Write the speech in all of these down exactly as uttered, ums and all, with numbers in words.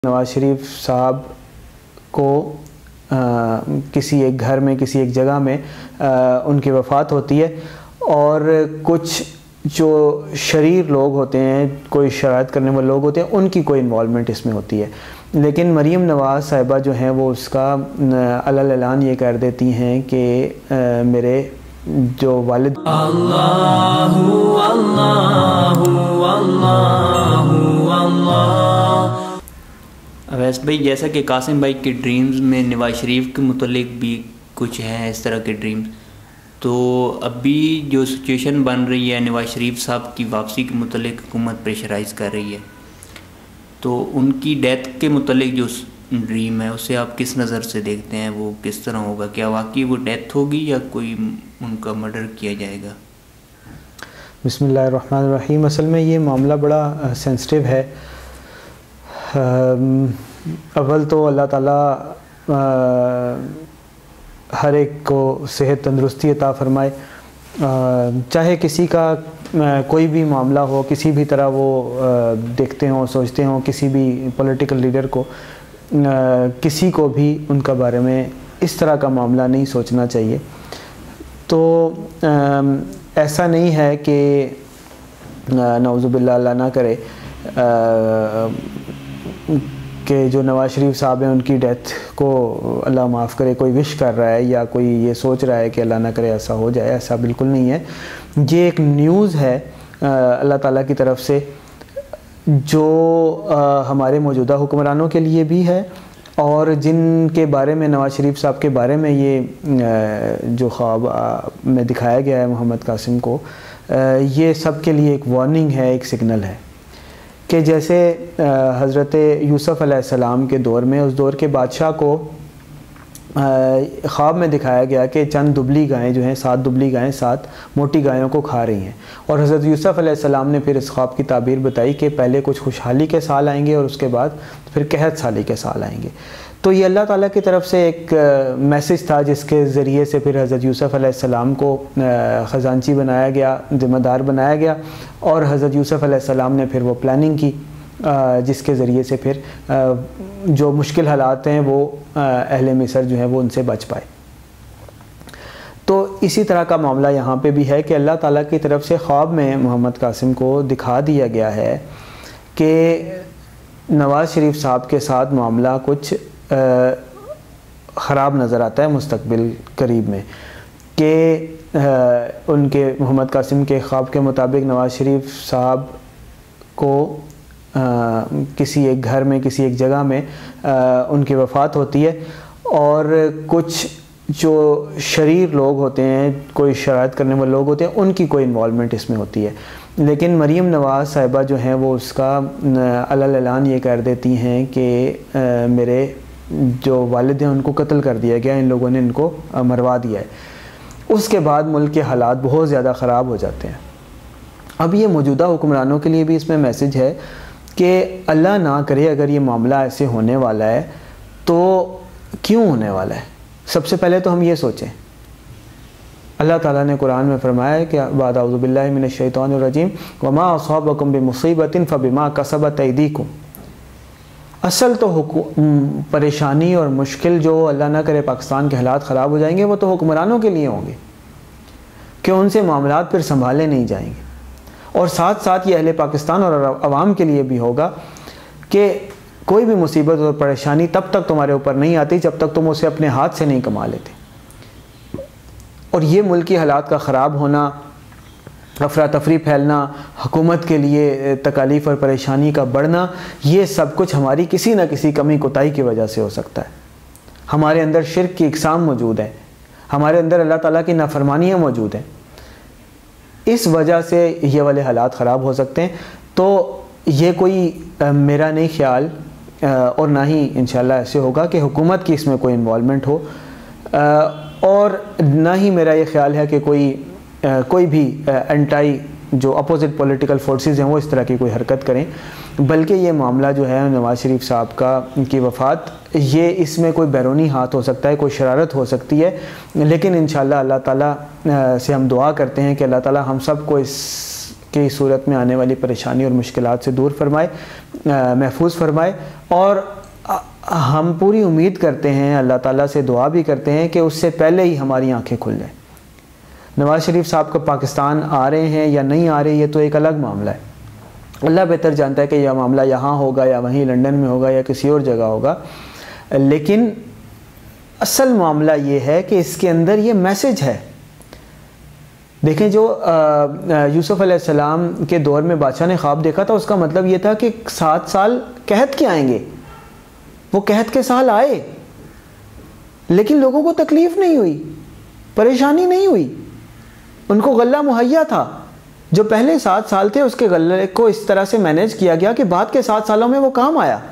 नवाज शरीफ साहब को आ, किसी एक घर में किसी एक जगह में आ, उनकी वफ़ात होती है और कुछ जो शरीर लोग होते हैं, कोई शरारत करने वाले लोग होते हैं, उनकी कोई इन्वॉल्वमेंट इसमें होती है। लेकिन मरीम नवाज़ साहिबा जो हैं वो उसका अलल ऐलान ये कर देती हैं कि मेरे जो वालिद अल्लाहु अल्लाहु अल्लाहु अल्लाह। अवैस भाई, जैसा कि कासिम भाई के ड्रीम्स में नवाज शरीफ के मुतल्लिक भी कुछ हैं इस तरह के ड्रीम्स, तो अभी जो सिचुएशन बन रही है नवाज शरीफ साहब की वापसी के मुतल्लिक हुकूमत प्रेशराइज़ कर रही है, तो उनकी डेथ के मुतल्लिक जो ड्रीम है उसे आप किस नज़र से देखते हैं? वो किस तरह होगा? क्या वाकई वो डेथ होगी या कोई उनका मर्डर किया जाएगा? बिस्मिल्लाहिर्रहमानिर्रहीम। असल में ये मामला बड़ा सेंसिटिव है। अव्वल तो अल्लाह ताला हर एक को सेहत तंदुरुस्ती अता फरमाए। चाहे किसी का कोई भी मामला हो, किसी भी तरह वो देखते हों, सोचते हों, किसी भी पॉलिटिकल लीडर को, किसी को भी उनका बारे में इस तरह का मामला नहीं सोचना चाहिए। तो ऐसा नहीं है कि नाउज़ुबिल्लाह अल्लाह ना करे कि जो नवाज शरीफ साहब हैं उनकी डेथ को अल्लाह माफ़ करे कोई विश कर रहा है या कोई ये सोच रहा है कि अल्लाह ना करे ऐसा हो जाए। ऐसा बिल्कुल नहीं है। ये एक न्यूज़ है अल्लाह ताला की तरफ से, जो आ, हमारे मौजूदा हुक्मरानों के लिए भी है और जिनके बारे में नवाज शरीफ साहब के बारे में ये आ, जो ख्वाब में दिखाया गया है मोहम्मद कासिम को, आ, ये सब के लिए एक वार्निंग है, एक सिग्नल है कि जैसे हज़रत यूसुफ़ अलैहिस्सलाम के दौर में, उस दौर के बादशाह को ख्वाब में दिखाया गया कि चंद दुबली गायें जो हैं, सात दुबली गायें सात मोटी गायों को खा रही हैं, और हज़रत यूसुफ़ अलैहिस्सलाम ने फिर इस ख्वाब की ताबीर बताई कि पहले कुछ खुशहाली के साल आएंगे और उसके बाद फिर कहत साली के साल आएंगे। तो ये अल्लाह ताला की तरफ से एक मैसेज था जिसके ज़रिए से फिर हज़रत यूसुफ़ अलैहिस्सलाम को ख़जानची बनाया गया, ज़िम्मेदार बनाया गया, और हज़रत यूसुफ़ अलैहिस्सलाम ने फिर वो प्लानिंग की जिसके ज़रिए से फिर जो मुश्किल हालात हैं वो अहले मिस्र जो है वो उनसे बच पाए। तो इसी तरह का मामला यहाँ पे भी है कि अल्लाह ताला की तरफ से ख्वाब में मोहम्मद कासिम को दिखा दिया गया है कि नवाज़ शरीफ साहब के साथ मामला कुछ ख़राब नज़र आता है मुस्तकबिल करीब में, कि उनके मोहम्मद कासिम के ख्वाब के मुताबिक नवाज़ शरीफ साहब को आ, किसी एक घर में किसी एक जगह में आ, उनकी वफ़ात होती है और कुछ जो शरीर लोग होते हैं, कोई शरारत करने वाले लोग होते हैं, उनकी कोई इन्वॉल्वमेंट इसमें होती है। लेकिन मरीम नवाज़ साहिबा जो हैं वो उसका अलल ऐलान ये कर देती हैं कि मेरे जो वालिद हैं उनको कत्ल कर दिया गया, इन लोगों ने इनको मरवा दिया है। उसके बाद मुल्क के हालात बहुत ज़्यादा ख़राब हो जाते हैं। अब ये मौजूदा हुक्मरानों के लिए भी इसमें मैसेज है कि अल्लाह ना करे अगर ये मामला ऐसे होने वाला है तो क्यों होने वाला है। सबसे पहले तो हम ये सोचें, अल्लाह ताला ने कुरान में फरमाया है कि बाद अऊज़ु बिल्लाहि मिनश शैतानिर रजीम वमा असाबकुम बिमुसीबतिन फबिमा कसबत ऐदीकुम। असल तो परेशानी और मुश्किल जो अल्लाह ना करे पाकिस्तान के हालात ख़राब हो जाएंगे वो तो हुक्मरानों के लिए होंगे कि उनसे मामलात फिर संभाले नहीं जाएंगे, और साथ साथ ये अहले पाकिस्तान और अवाम के लिए भी होगा कि कोई भी मुसीबत और परेशानी तब तक तुम्हारे ऊपर नहीं आती जब तक तुम उसे अपने हाथ से नहीं कमा लेते। और ये मुल्की हालात का ख़राब होना, अफरा तफरी फैलना, हुकूमत के लिए तकालीफ और परेशानी का बढ़ना, ये सब कुछ हमारी किसी न किसी कमी कोताही की वजह से हो सकता है। हमारे अंदर शिर्क की इकसाम मौजूद है, हमारे अंदर अल्लाह ताला की नाफरमानियाँ मौजूद हैं, इस वजह से ये वाले हालात ख़राब हो सकते हैं। तो ये कोई आ, मेरा नहीं ख्याल आ, और ना ही इंशाल्लाह ऐसे होगा कि हुकूमत की इसमें कोई इन्वॉल्वमेंट हो, आ, और ना ही मेरा ये ख्याल है कि कोई आ, कोई भी एंटाई जो अपोजिट पॉलिटिकल फोर्सेस हैं वो इस तरह की कोई हरकत करें। बल्कि ये मामला जो है नवाज शरीफ साहब का की वफ़ात, ये इसमें कोई बैरूनी हाथ हो सकता है, कोई शरारत हो सकती है, लेकिन इंशाल्लाह अल्लाह ताला से हम दुआ करते हैं कि अल्लाह ताला हम सब को इस कि इस सूरत में आने वाली परेशानी और मुश्किलात से दूर फरमाए, महफूज फरमाए। और हम पूरी उम्मीद करते हैं, अल्लाह ताला से दुआ भी करते हैं कि उससे पहले ही हमारी आंखें खुल जाएँ। नवाज़ शरीफ साहब को पाकिस्तान आ रहे हैं या नहीं आ रहे, ये तो एक अलग मामला है। अल्लाह बेहतर जानता है कि यह मामला यहाँ होगा या वहीं लंदन में होगा या किसी और जगह होगा, लेकिन असल मामला ये है कि इसके अंदर ये मैसेज है। देखें, जो यूसुफ अलैहिस्सलाम के दौर में बादशाह ने ख्वाब देखा था, उसका मतलब ये था कि सात साल कहत के आएंगे। वो कहत के साल आए, लेकिन लोगों को तकलीफ़ नहीं हुई, परेशानी नहीं हुई, उनको गल्ला मुहैया था। जो पहले सात साल थे उसके गल्ले को इस तरह से मैनेज किया गया कि बाद के सात सालों में वो काम आया।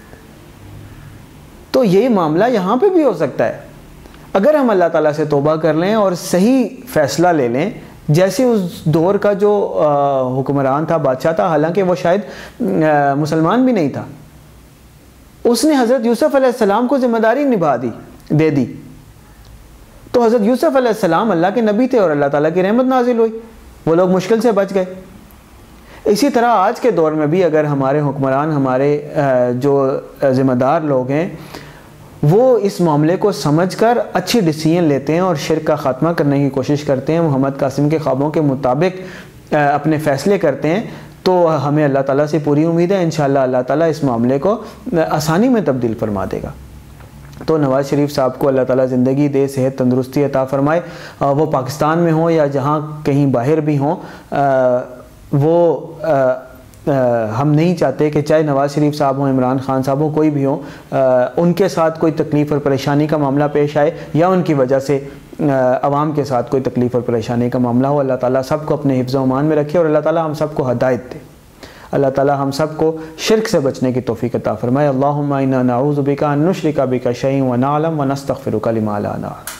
तो ये मामला यहाँ पे भी हो सकता है अगर हम अल्लाह ताला से तौबा कर लें और सही फ़ैसला ले लें। जैसे उस दौर का जो हुक्मरान था, बादशाह था, हालांकि वो शायद आ, मुसलमान भी नहीं था, उसने हज़रत यूसुफ अलैहिस्सलाम को ज़िम्मेदारी निभा दी दे दी। तो हज़रत यूसुफ अलैहिस्सलाम अल्लाह के नबी थे और अल्लाह ताला की रहमत नाजिल हुई, वो लोग मुश्किल से बच गए। इसी तरह आज के दौर में भी अगर हमारे हुक्मरान, हमारे जो ज़िम्मेदार लोग हैं, वो इस मामले को समझकर अच्छी डिसीजन लेते हैं और शिर्क का ख़ात्मा करने की कोशिश करते हैं, मोहम्मद कासिम के ख्वाबों के मुताबिक अपने फ़ैसले करते हैं, तो हमें अल्लाह ताला से पूरी उम्मीद है इंशाअल्लाह अल्लाह ताला इस मामले को आसानी में तब्दील फरमा देगा। तो नवाज़ शरीफ साहब को अल्लाह ताला ज़िंदगी दे, सेहत तंदुरुस्ती अता फ़रमाए। वो पाकिस्तान में हो या जहाँ कहीं बाहर भी हों, वो आ, आ, हम नहीं चाहते कि चाहे नवाज़ शरीफ साहब हों, इमरान खान साहब हों, कोई भी हो, उनके साथ कोई तकलीफ़ और परेशानी का मामला पेश आए या उनकी वजह से अवाम के साथ कोई तकलीफ़ और परेशानी का मामला हो। अल्लाह ताला सबको अपने हिफ्ज़ व अमान में रखे और अल्लाह ताला हम सबको हदायत दे। अल्लाह ताला हम सबको शिर्क से बचने की तौफ़ीक़ अता फ़रमाए। अल्लाहुम्मा इन्ना नऊज़ु बिका अन नुश्रिका बिका शैअन व नअलम व नस्तग़फिरुका लिमा ला नअलम।